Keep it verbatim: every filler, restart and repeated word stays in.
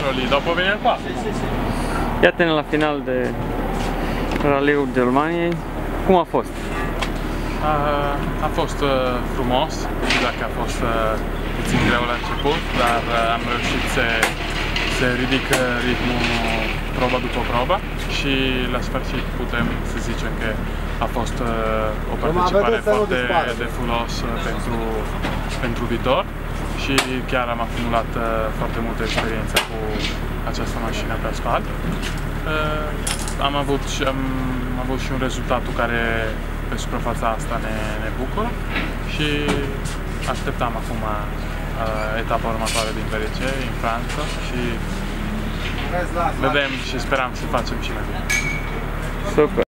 ero lì, dopo venire qua. Iată-ne la final de Raliul Germaniei. Cum a fost? A, a fost uh, frumos, și dacă a fost uh, puțin greu la început, dar uh, am reușit să, să ridic ritmul probă după probă și la sfârșit putem să zicem că a fost uh, o participare foarte de folos uh, pentru, pentru viitor și chiar am acumulat uh, foarte multă experiență cu această mașină pe asfalt. Uh, am, avut și, am avut și un rezultat care pe suprafața asta ne, ne bucură și așteptam acum uh, etapa următoare din V R C în Franța și vedem și sperăm să facem și mai bine. Super!